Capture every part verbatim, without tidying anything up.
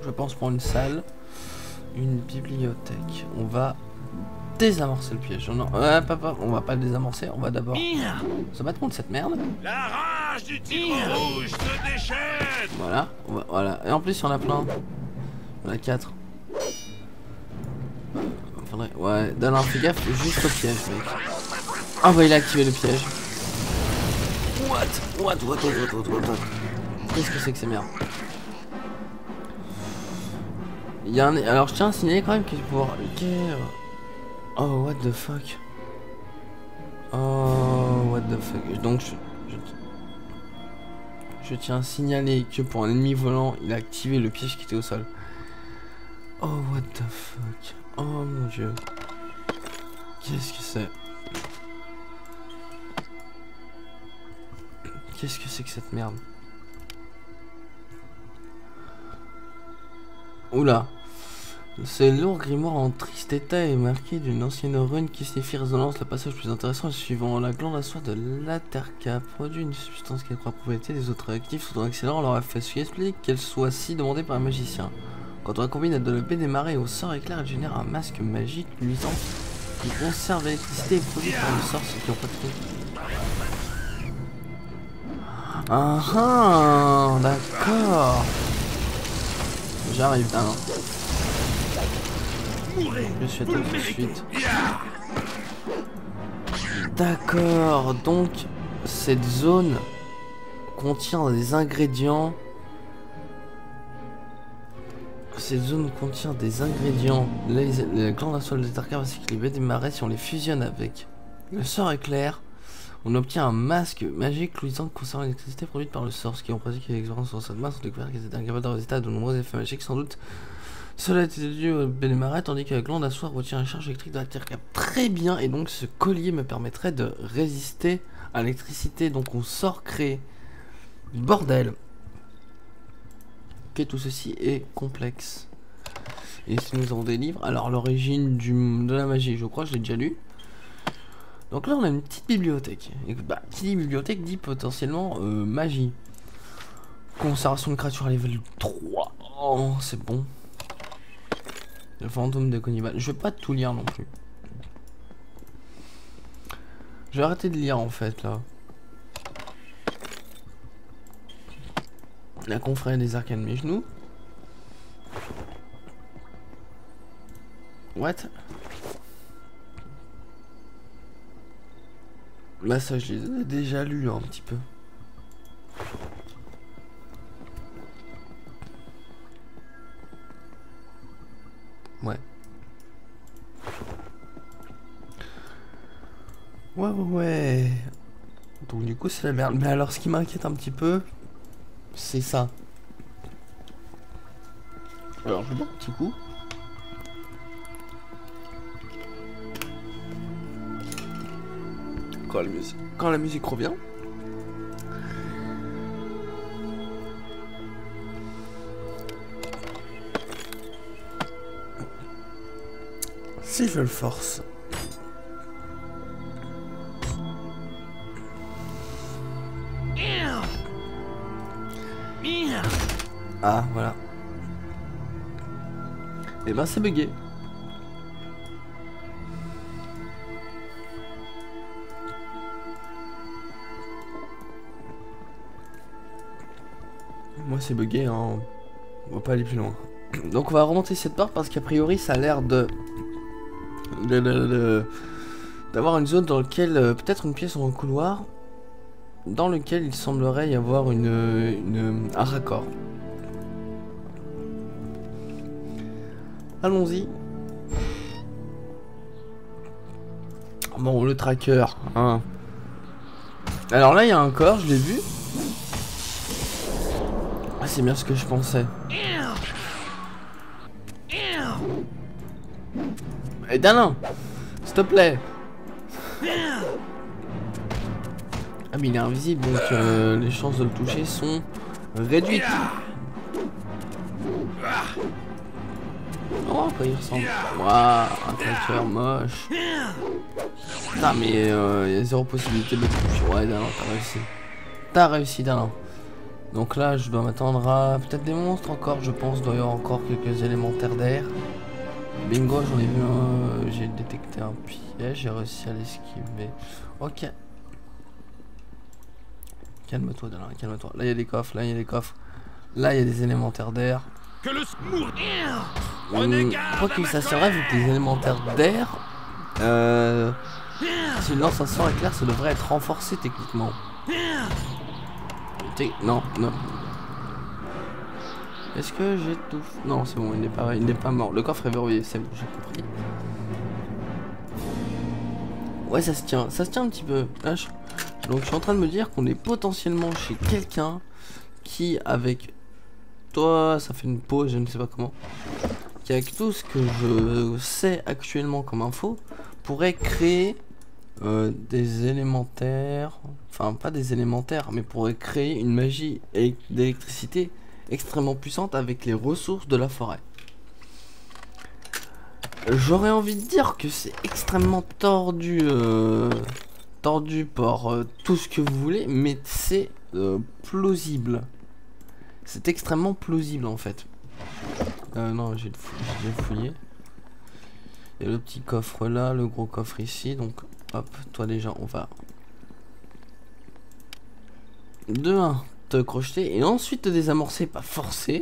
je pense, pour une salle. Une bibliothèque. On va désamorcer le piège. Non, ouais, papa, on va pas le désamorcer. On va d'abord se battre contre cette merde. La rage du tigre rouge se déchaîne. Voilà, on va, voilà. Et en plus, il y en a plein. Il y en a quatre. Faudrait... Ouais, Dalin, fais gaffe juste au piège, mec. Ah bah, il a activé le piège. What What What What What What, what. Qu'est-ce que c'est que ces merdes? Il y a un... Alors, je tiens à signaler quand même qu'il faut pouvoir... Ok. Oh, what the fuck. Oh, what the fuck. Donc, je... je... je tiens à signaler que pour un ennemi volant, il a activé le piège qui était au sol. Oh, what the fuck. Oh mon dieu. Qu'est-ce que c'est? Qu'est-ce que c'est que cette merde? Oula. Ce lourd grimoire en triste état est marqué d'une ancienne rune qui signifie résonance. Le passage plus intéressant est suivant. La glande à soie de l'Aterka produit une substance qui accroît la propriété des autres réactifs tout en accélérant leur effet, ce qui explique qu'elle soit si demandée par un magicien. Quand on la combine à de l'E P des marées au sort éclair, elle génère un masque magique luisant qui conserve l'électricité produite par le sort, ceux qui ont pas de truc. Ah ah, d'accord. J'arrive, ah non. Je suis à tout de suite. D'accord, donc cette zone contient des ingrédients. Cette zone contient des ingrédients. Les, les glandes à soie des Tarkar ainsi que les baies des marais, si on les fusionne avec le sort éclair, on obtient un masque magique luisant conservant l'électricité produite par le sort. Ce qui en pratique l'expérience sur cette masse, on découvert qu'ils étaient incapables de résister à de nombreux effets magiques. Sans doute cela était dû aux baies des marais, tandis que la glande à soie retient la charge électrique de la Tarkar. Très bien, et donc ce collier me permettrait de résister à l'électricité. Donc on sort créé. Bordel. Ok, tout ceci est complexe. Et si nous avons des livres, alors l'origine de la magie, je crois que je l'ai déjà lu. Donc là on a une petite bibliothèque. Et bah, qui dit bibliothèque dit potentiellement euh, magie. Conservation de créatures à level trois. Oh, c'est bon. Le fantôme de Connibale. Je vais pas tout lire non plus. Je vais arrêter de lire en fait là. La confrérie des arcanes mes genoux. What? Là ça je les ai déjà lus un petit peu. Ouais. Ouais ouais ouais. Donc du coup c'est la merde. Mais alors ce qui m'inquiète un petit peu, c'est ça. Alors je vais boire un petit coup. Quand la musique, quand la musique revient. Si je le force. Ah voilà. Et ben c'est bugué. Moi c'est bugué, hein. On va pas aller plus loin. Donc on va remonter cette porte parce qu'a priori ça a l'air de de, de, de... d'avoir une zone dans laquelle euh, peut-être une pièce en un couloir dans lequel il semblerait y avoir une, une un raccord. Allons-y. Bon, le tracker, hein. Alors là, il y a un corps, je l'ai vu. Ah, c'est bien ce que je pensais. Et Dalin, s'il te plaît. Ah, mais il est invisible, donc euh, les chances de le toucher sont réduites. Oh, après il ressemble. Waouh, un tracker moche. Putain, mais il euh, y a zéro possibilité de le toucher. Ouais, Dalin, t'as réussi. T'as réussi, Dalin. Donc là, je dois m'attendre à peut-être des monstres encore, je pense. Il doit y avoir encore quelques élémentaires d'air. Bingo, j'en ai vu un. J'ai détecté un piège, j'ai réussi à l'esquiver. Ok. Calme-toi, Dalin, calme-toi. Là, il y a des coffres, là, il y a des coffres. Là, il y a des élémentaires d'air. Que le smour. Hum, je crois que ça serait vu que les élémentaires d'air. Euh. Si une lance à sang éclair, ça devrait être renforcé techniquement. Té non, non. Est-ce que j'ai tout... Non, c'est bon, il n'est pas, il n'est pas mort. Le coffre est verrouillé, c'est bon, j'ai compris. Ouais, ça se tient, ça se tient un petit peu. Là, je... Donc, je suis en train de me dire qu'on est potentiellement chez quelqu'un qui, avec toi, ça fait une pause, je ne sais pas comment, qui, avec tout ce que je sais actuellement comme info, pourrait créer euh, des élémentaires, enfin, pas des élémentaires, mais pourrait créer une magie d'électricité extrêmement puissante avec les ressources de la forêt. J'aurais envie de dire que c'est extrêmement tordu, euh, tordu par euh, tout ce que vous voulez, mais c'est euh, plausible. C'est extrêmement plausible en fait. Euh, non, j'ai fouillé. Il y a le petit coffre là, le gros coffre ici, donc hop, toi déjà on va de un te crocheter et ensuite te désamorcer, pas forcer.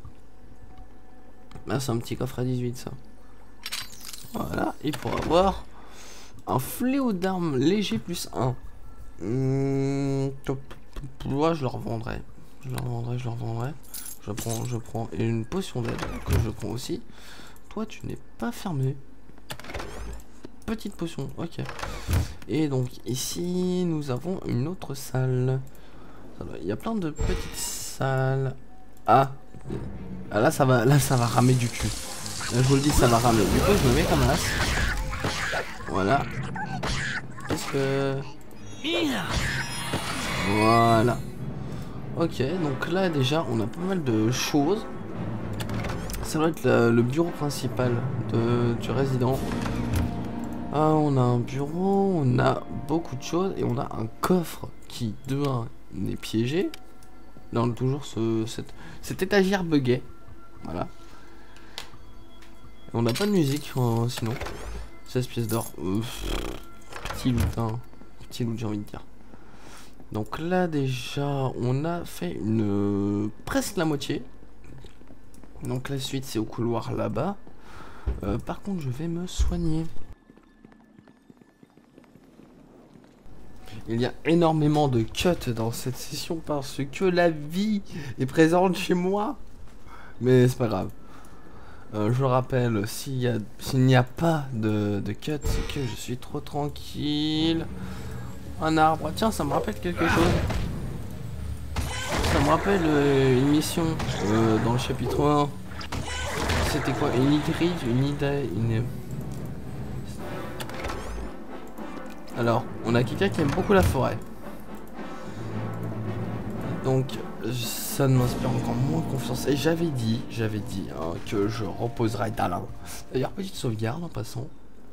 Là c'est un petit coffre à dix-huit ça. Voilà, et pour avoir un fléau d'armes léger plus un. Mmh, ouais, je le revendrai. Je le revendrai, je le revendrai. Je prends, je prends. Et une potion d'aide que je prends aussi. Toi, tu n'es pas fermé. Petite potion, ok. Et donc ici, nous avons une autre salle. Il y a plein de petites salles. Ah, ah là, ça va, là, ça va ramer du cul. Là, je vous le dis, ça va ramer. Du coup, je me mets comme as. Voilà. Qu'est-ce que... Voilà. Ok, donc là, déjà, on a pas mal de choses. Ça doit être le, le bureau principal de, du résident. Ah, on a un bureau, on a beaucoup de choses. Et on a un coffre qui, de un, est piégé. Là, on a toujours ce, cette, cette étagère buggée. Voilà. On n'a pas de musique euh, sinon. seize pièces d'or. Euh, petit loot, hein. Petit loot, j'ai envie de dire. Donc là déjà on a fait une euh, presque la moitié. Donc la suite c'est au couloir là-bas. euh, Par contre je vais me soigner. Il y a énormément de cuts dans cette session parce que la vie est présente chez moi. Mais c'est pas grave. Euh, je le rappelle, s'il y a, s'il n'y a pas de, de cut, c'est que je suis trop tranquille. Un arbre, tiens, ça me rappelle quelque chose. Ça me rappelle euh, une mission euh, dans le chapitre un. C'était quoi? Une hydrate, une idée, une... Alors, on a quelqu'un qui aime beaucoup la forêt. Donc, ça ne m'inspire encore moins confiance. Et j'avais dit, j'avais dit hein, que je reposerais Dalin. D'ailleurs, petite sauvegarde en passant.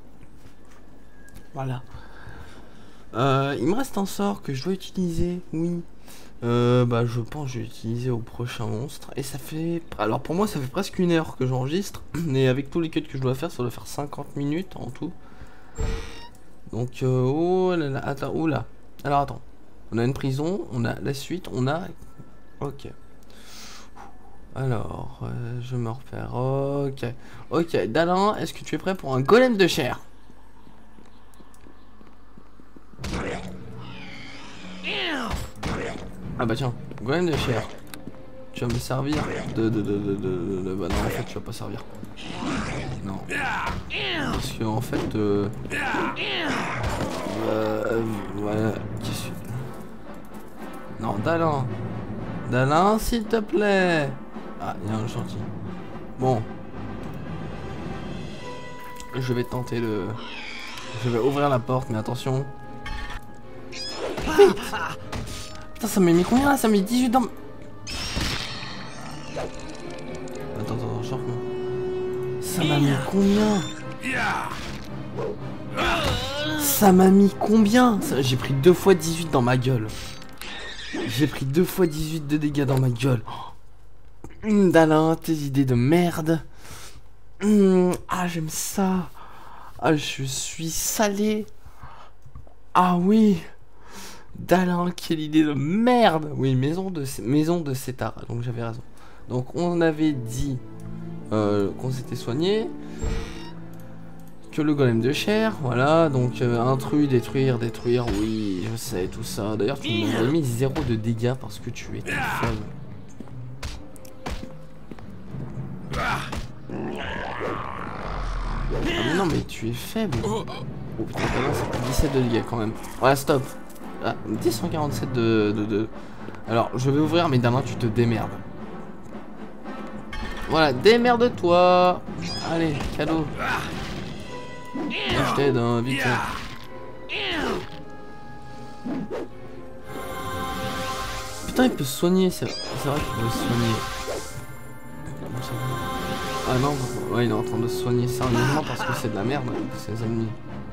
Voilà. Euh, il me reste un sort que je dois utiliser, oui. Euh, bah, je pense que je vais utiliser au prochain monstre. Et ça fait... Alors, pour moi, ça fait presque une heure que j'enregistre. Et avec tous les cuts que je dois faire, ça doit faire cinquante minutes en tout. Donc, euh, oh là là, attends, oh là. Alors, attends. On a une prison, on a la suite, on a... Ok. Alors, euh, je me repère. Ok. Ok, Dalin, est-ce que tu es prêt pour un golem de chair? Ah bah tiens, golem de chair. Tu vas me servir de... de, de, de, de, de... Bah non, en fait, tu vas pas servir. Non. Parce que, en fait... Euh... Euh... Voilà. Qu'est-ce que... Non, Dalin. Dalin, s'il te plaît. Ah, il y a un gentil. Bon. Je vais tenter le... Je vais ouvrir la porte, mais attention. Vite. Putain, ça m'a mis combien là? Ça m'a mis dix-huit dans... Attends, attends, genre... Ça m'a mis combien? Ça m'a mis combien? J'ai pris deux fois dix-huit dans ma gueule. J'ai pris deux fois dix-huit de dégâts dans ma gueule. Hum, Dalin, tes idées de merde. Hum, ah, j'aime ça. Ah, je suis salé. Ah oui. Dalin, quelle idée de merde. Oui, maison de, maison de Cétara. Donc j'avais raison. Donc on avait dit euh, qu'on s'était soigné. Que le golem de chair, voilà, donc euh, intrus, détruire, détruire, oui, je sais, tout ça. D'ailleurs, tu m'as mis zéro de dégâts parce que tu es très faible. Ah mais non, mais tu es faible. Oh putain, c'est plus dix-sept de dégâts quand même. Voilà, stop. Ah, dix cent quarante-sept de, de, de... Alors, je vais ouvrir, mais Damien, tu te démerdes. Voilà, démerde-toi. Allez, cadeau. Je t'aide, hein, vite. Putain, il peut se soigner, c'est vrai qu'il peut se soigner. Ah non, ouais, il est en train de se soigner sérieusement parce que c'est de la merde, ses ennemis.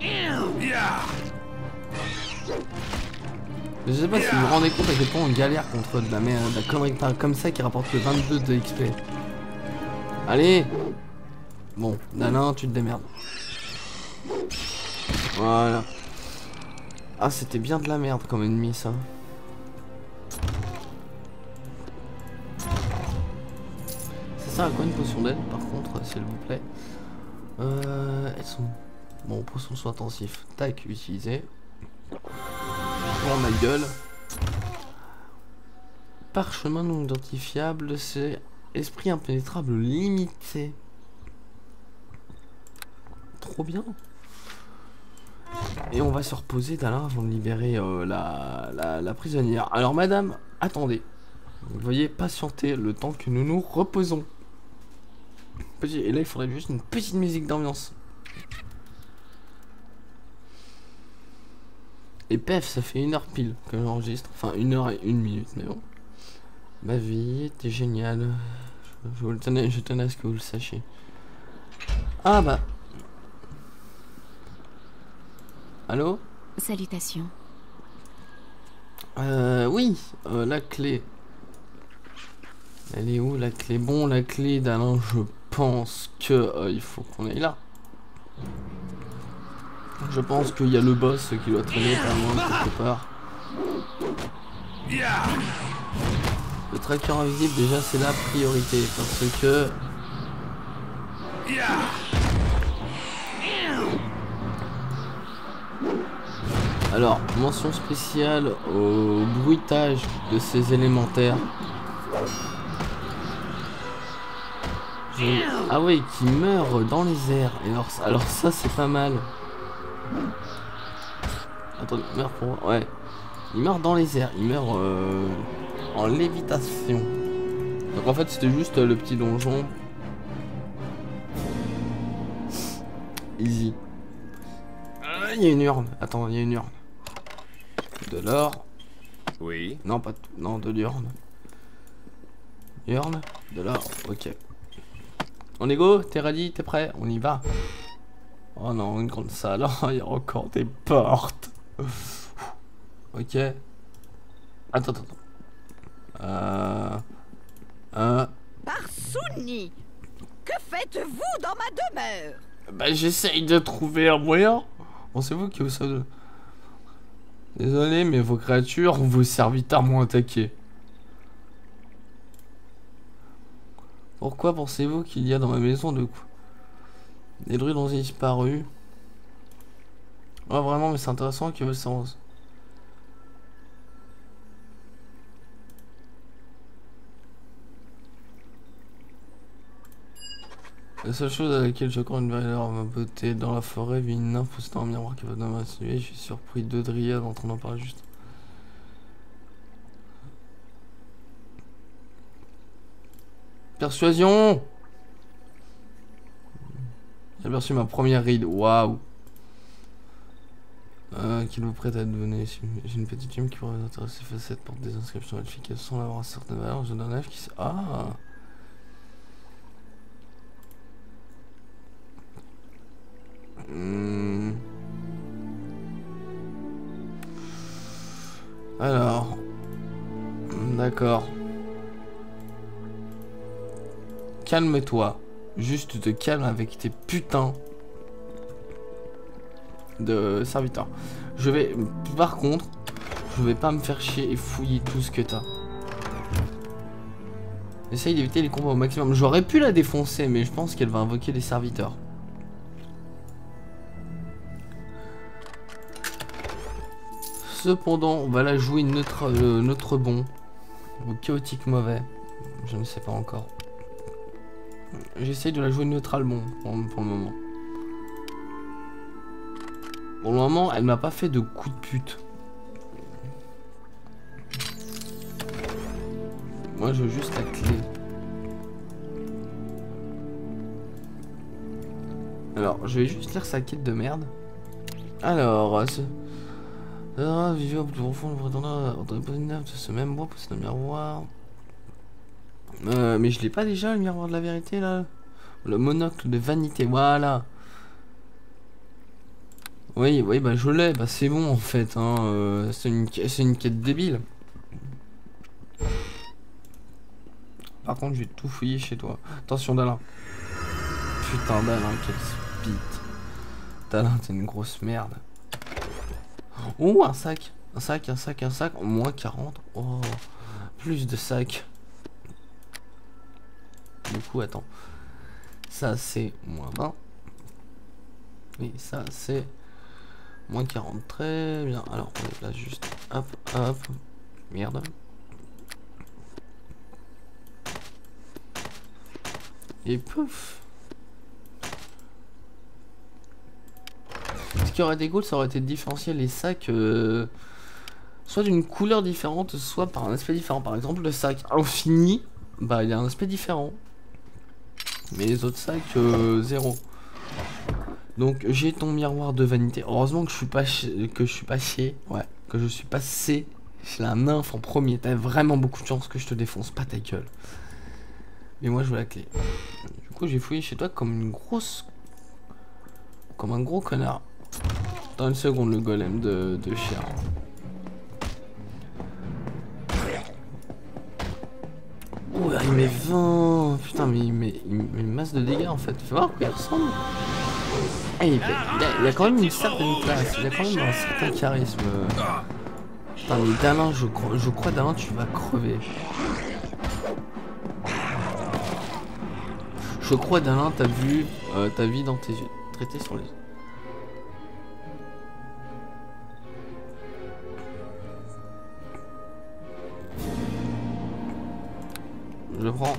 Je sais pas si vous vous rendez compte à quel point on galère contre de la merde, de la connerie comme ça qui rapporte que vingt-deux de X P. Allez. Bon, Dalin, tu te démerdes. Voilà. Ah, c'était bien de la merde comme ennemi, ça. C'est ça, à quoi une potion d'aide, par contre, s'il vous plaît. Euh, elles sont... Bon, potion soit intensif. Tac, utilisé. Pour ma gueule. Parchemin non identifiable, c'est esprit impénétrable limité. Trop bien. Et on va se reposer Dalin avant de libérer euh, la, la, la prisonnière. Alors madame, attendez. Vous voyez, patienter le temps que nous nous reposons. Petit, et là il faudrait juste une petite musique d'ambiance. Et pef, ça fait une heure pile que j'enregistre. Enfin une heure et une minute, mais bon. Ma vie, t'es génial. Je, je, vous le tenais, je tenais à ce que vous le sachiez. Ah bah. Allô? Salutations. Euh, oui, euh, la clé. Elle est où la clé? Bon, la clé d'Alain, je pense que euh, il faut qu'on aille là. Je pense qu'il y a le boss qui doit traîner pas loin quelque part. Le tracker invisible, déjà, c'est la priorité parce que. Alors, mention spéciale au bruitage de ces élémentaires. Je... Ah oui, qui meurt dans les airs. Et alors, alors ça, c'est pas mal. Attends, il meurt pour... Ouais. Il meurt dans les airs. Il meurt euh, en lévitation. Donc en fait, c'était juste le petit donjon. Easy. Il y a une urne. Attends, il y a une urne. De l'or. Oui. Non, pas tout. Non, de l'urne. Urne. De l'or. Ok. On est go? T'es ready? T'es prêt? On y va. Oh non, une grande salle. Oh, il y a encore des portes. Ok. Attends, attends. Euh... Euh... Parsouni, que faites-vous dans ma demeure? Bah, j'essaye de trouver un moyen. Bon, c'est vous qui vous savez. Désolé, mais vos créatures, vos serviteurs m'ont attaqué. Pourquoi pensez-vous qu'il y a dans ma maison de coups? Des druides ont disparu. Oh, vraiment, mais c'est intéressant que ça. La seule chose à laquelle j'accorde une valeur à ma beauté, dans la forêt vit une nymphe possédant un miroir qui va dans ma suite. Je suis surpris, deux dryades en train d'en parler juste. Persuasion. J'ai aperçu ma première ride, waouh. Euh, qu'il vous prête à donner. J'ai une petite gemme qui pourrait vous intéresser. Facette porte des inscriptions efficaces sans avoir une certaine valeur. Je donne un œuf qui se... Ah. Hmm. Alors, D'accord. Calme-toi. Juste te calme avec tes putains de serviteurs. Je vais... Par contre, je vais pas me faire chier et fouiller tout ce que t'as. Essaye d'éviter les combats au maximum. J'aurais pu la défoncer, mais je pense qu'elle va invoquer des serviteurs. Cependant, on va la jouer neutre, euh, neutre bon. Ou chaotique mauvais. Je ne sais pas encore. J'essaye de la jouer neutral bon pour, pour le moment. Pour le moment, elle m'a pas fait de coup de pute. Moi, je veux juste la clé. Alors, je vais juste lire sa quête de merde. Alors, ce... Ah, vivre au plus profond, le prétendant de ce même bois, possède un miroir. Euh, mais je l'ai pas déjà, le miroir de la vérité, là. Le monocle de vanité, voilà. Oui, oui, bah je l'ai, bah c'est bon en fait, hein. Euh, c'est une, c'est une quête débile. Par contre, je vais tout fouiller chez toi. Attention, Dalin. Putain, Dalin, quel speed. Dalin, t'es une grosse merde. Oh, un sac. Un sac, un sac, un sac. Moins quarante. Oh, plus de sacs. Du coup, attends. Ça, c'est moins vingt. Oui, ça, c'est moins quarante. Très bien. Alors, on les place juste. Hop, hop. Merde. Et pouf. Ce qui aurait été cool, ça aurait été de différencier les sacs euh, soit d'une couleur différente, soit par un aspect différent. Par exemple, le sac infini, bah il a un aspect différent. Mais les autres sacs, euh, zéro. Donc j'ai ton miroir de vanité. Heureusement que je suis pas que je suis pas chier. Ouais, que je suis passé chez la nymphe en premier. T'as vraiment beaucoup de chance que je te défonce pas ta gueule. Mais moi je veux la clé. Du coup j'ai fouillé chez toi comme une grosse... Comme un gros connard. Dans une seconde le golem de, de chien. Oh il met vingt. Putain mais il met, il met une masse de dégâts en fait. Fais voir à quoi il ressemble. Eh, il, il, a, il a quand même une certaine classe. Il a quand même un certain charisme. Putain mais Dalin, je crois, je crois Dalin tu vas crever. Je crois Dalin t'as vu euh, ta vie dans tes yeux. Traité sur les... Je prends.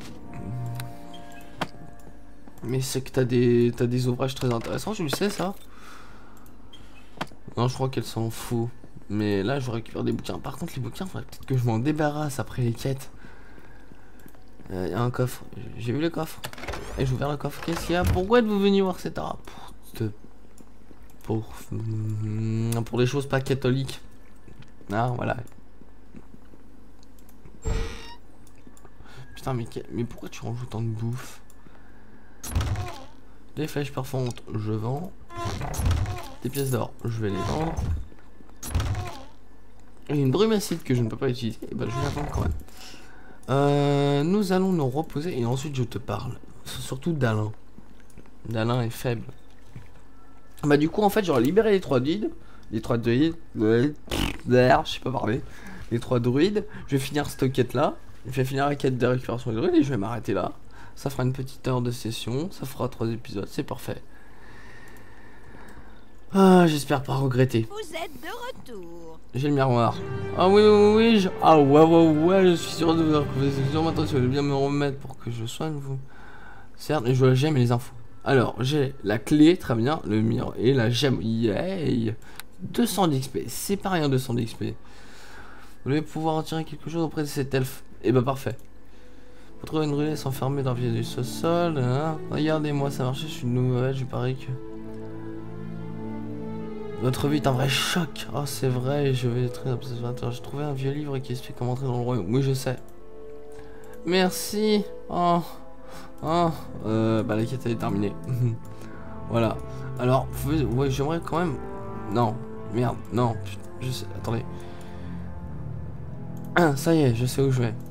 Mais c'est que t'as des t'as des ouvrages très intéressants, je le sais ça. Non, je crois qu'elle s'en fout. Mais là, je récupère des bouquins. Par contre, les bouquins, il faudrait peut-être que je m'en débarrasse après les quêtes. Il euh, y a un coffre. J'ai vu le coffre. Et j'ai ouvert le coffre. Qu'est-ce qu'il y a? Pourquoi êtes-vous venu voir cet art? Pour te... Pour... Pour des choses pas catholiques. Ah, voilà. Putain, mais, mais pourquoi tu rajoutes tant de bouffe? Des flèches perforantes, je vends. Des pièces d'or, je vais les vendre. Et une brume acide que je ne peux pas utiliser, et ben je vais la vendre quand même. Euh, nous allons nous reposer et ensuite je te parle. Surtout d'Alain. Dalin est faible. Bah du coup en fait j'aurais libéré les trois druides. Les trois druides. Je sais pas parler. Les trois druides. Je vais finir cette quête là. Je vais finir la quête de récupération des druides et je vais m'arrêter là. Ça fera une petite heure de session. Ça fera trois épisodes. C'est parfait. Ah, j'espère pas regretter. Vous êtes de retour. J'ai le miroir. Ah oui, oui, oui. Je... Ah ouais, ouais, ouais. Je suis sûr de vous dire que vous êtes sûr maintenant. Si vous voulez bien me remettre pour que je soigne vous. Certes, mais je j'aime les infos. Alors, j'ai la clé, très bien. Le miroir et la gemme. Yay. deux cents d'X P. C'est pas rien, deux cents d'X P. Vous allez pouvoir en tirer quelque chose auprès de cet elfe. Et bah, parfait. Vous trouvez une rulette enfermée dans le pied du sous-sol. Hein. Regardez-moi, ça marchait. Je suis une nouvelle. Je parie que. Votre vie est un vrai choc. Oh, c'est vrai. Je vais être très observateur. J'ai trouvé un vieux livre qui explique comment entrer dans le royaume. Oui, je sais. Merci. Oh. Oh. Euh, bah, la quête est terminée. Voilà. Alors, ouais, j'aimerais quand même. Non. Merde. Non. Je sais. Attendez. Ah, ça y est, je sais où je vais.